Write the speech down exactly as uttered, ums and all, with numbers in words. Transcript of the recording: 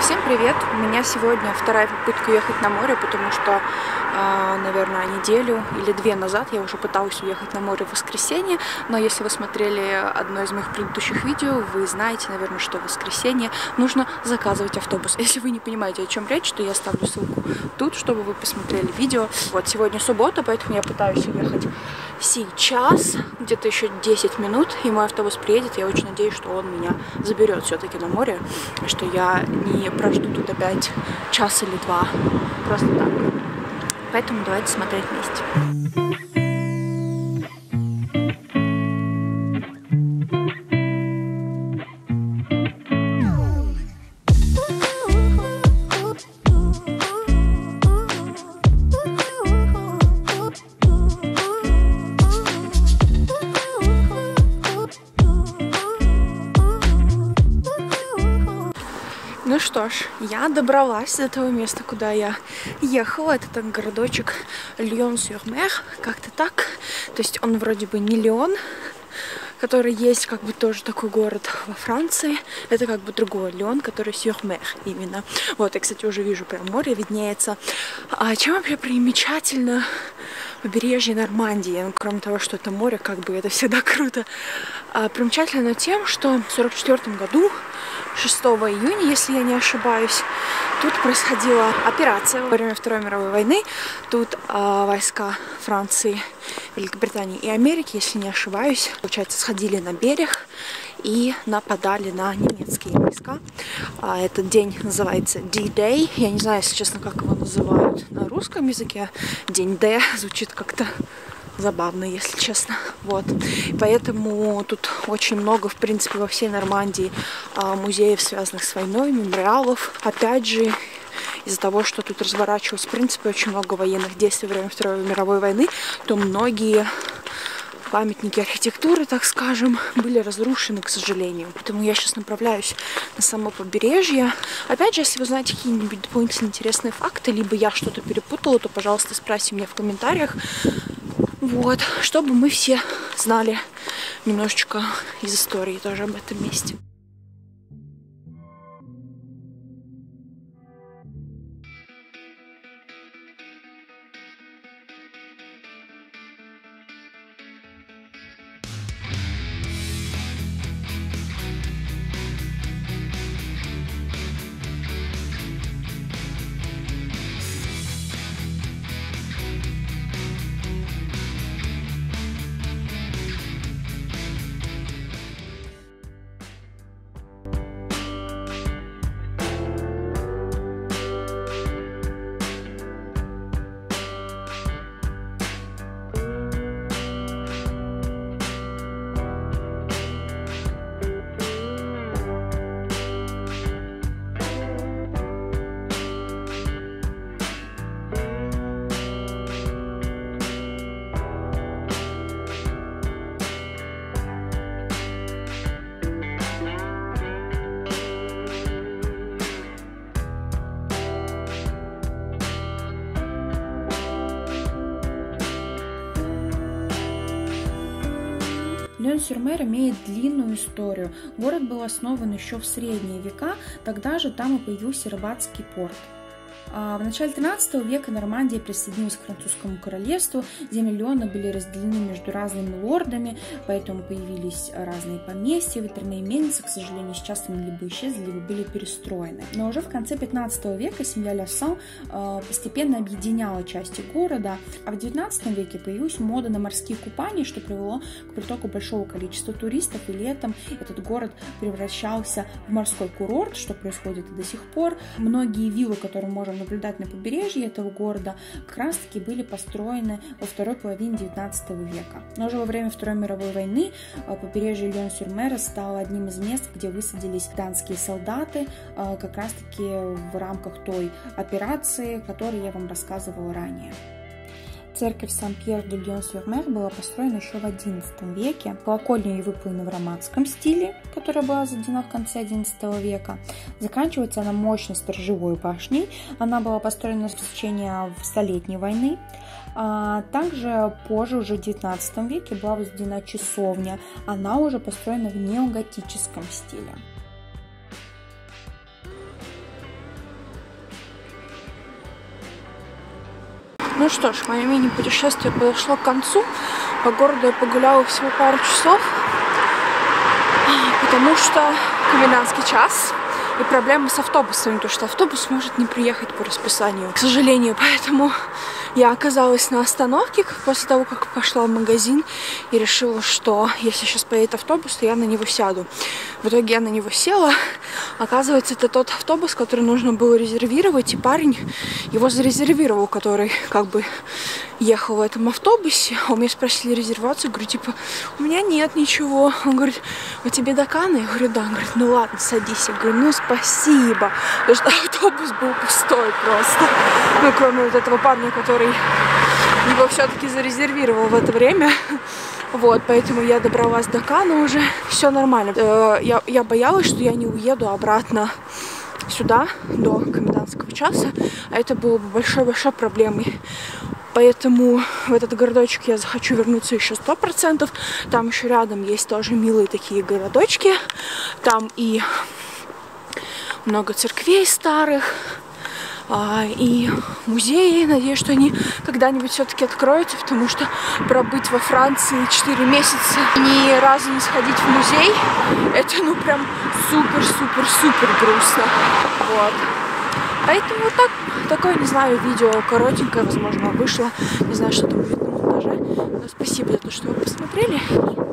Всем привет! У меня сегодня вторая попытка уехать на море, потому что, наверное, неделю или две назад я уже пыталась уехать на море в воскресенье, но если вы смотрели одно из моих предыдущих видео, вы знаете, наверное, что в воскресенье нужно заказывать автобус. Если вы не понимаете, о чем речь, то я ставлю ссылку тут, чтобы вы посмотрели видео. Вот, сегодня суббота, поэтому я пытаюсь уехать сейчас, где-то еще десять минут, и мой автобус приедет. Я очень надеюсь, что он меня заберет все-таки на море, что я не прожду тут опять час или два, просто так. Поэтому давайте смотреть вместе. Ну что ж, я добралась до того места, куда я ехала. Это там городочек Лион-сюр-Мер, как-то так. То есть он вроде бы не Лион, который есть как бы тоже такой город во Франции. Это как бы другой Лион, который сюр-Мер именно. Вот, я, кстати, уже вижу прям море виднеется. А чем вообще примечательно побережье Нормандии? Ну, кроме того, что это море, как бы это всегда круто. А, примечательно тем, что в сорок четвёртом году, шестого июня, если я не ошибаюсь, тут происходила операция во время Второй мировой войны. Тут э, войска Франции, Великобритании и Америки, если не ошибаюсь, получается, сходили на берег и нападали на немецкие войска. А этот день называется D-Day. Я не знаю, если честно, как его называют на русском языке. День D звучит как-то забавно, если честно. Вот. Поэтому тут очень много, в принципе, во всей Нормандии музеев, связанных с войной, мемориалов. Опять же, из-за того, что тут разворачивалось, в принципе, очень много военных действий во время Второй мировой войны, то многие памятники архитектуры, так скажем, были разрушены, к сожалению. Поэтому я сейчас направляюсь на само побережье. Опять же, если вы знаете какие-нибудь дополнительные интересные факты, либо я что-то перепутала, то, пожалуйста, спросите меня в комментариях. Вот, чтобы мы все знали немножечко из истории тоже об этом месте. Лион-сюр-Мер имеет длинную историю. Город был основан еще в средние века, тогда же там и появился рыбацкий порт. В начале тринадцатого века Нормандия присоединилась к французскому королевству, земли Лиона были разделены между разными лордами, поэтому появились разные поместья, ветряные мельницы, к сожалению, сейчас они либо исчезли, либо были перестроены. Но уже в конце пятнадцатого века семья Ляссан постепенно объединяла части города, а в девятнадцатом веке появилась мода на морские купания, что привело к притоку большого количества туристов, и летом этот город превращался в морской курорт, что происходит и до сих пор. Многие виллы, которые можем наблюдать на побережье этого города, как раз таки были построены во второй половине девятнадцатого века. Но уже во время Второй мировой войны побережье Лион-сюр-Мера стало одним из мест, где высадились датские солдаты, как раз таки в рамках той операции, о которой я вам рассказывала ранее. Церковь Сан-Пьер-де-Лион-сюр-Мер была построена еще в одиннадцатом веке. Колокольня ее выполнена в романском стиле, которая была возведена в конце одиннадцатого века. Заканчивается она мощной сторожевой башней. Она была построена в течение Столетней войны. А также позже, уже в девятнадцатом веке, была возведена часовня. Она уже построена в неоготическом стиле. Ну что ж, мое мини-путешествие подошло к концу. По городу я погуляла всего пару часов, потому что комендантский час. И проблема с автобусами, потому что автобус может не приехать по расписанию, к сожалению. Поэтому я оказалась на остановке после того, как пошла в магазин и решила, что если сейчас поедет автобус, то я на него сяду. В итоге я на него села. Оказывается, это тот автобус, который нужно было резервировать, и парень его зарезервировал, который как бы ехал в этом автобусе. А у меня спросили резервацию, говорю, типа, у меня нет ничего. Он говорит, у тебя доканы? Я говорю, да. Он говорит, ну ладно, садись. Я говорю, ну спасибо. Потому что автобус был пустой просто. Ну, кроме вот этого парня, который его все-таки зарезервировал в это время. Вот, поэтому я добралась до Кана уже. Все нормально. Я, я боялась, что я не уеду обратно сюда до комендантского часа. А это было бы большой-большой проблемой. Поэтому в этот городочек я захочу вернуться еще сто процентов. Там еще рядом есть тоже милые такие городочки. Там и много церквей старых, а, и музеи. Надеюсь, что они когда-нибудь все-таки откроются, потому что пробыть во Франции четыре месяца и ни разу не сходить в музей, это ну прям супер-супер-супер грустно. Вот. Поэтому вот так, такое, не знаю, видео коротенькое, возможно, вышло. Не знаю, что там будет на монтаже. Но спасибо за то, что вы посмотрели.